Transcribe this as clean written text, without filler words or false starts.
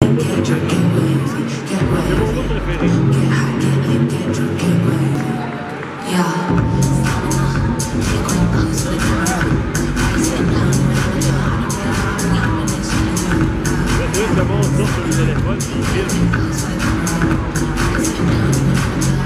mon mot préféré. Le monde sort sur le téléphone, puis il filme.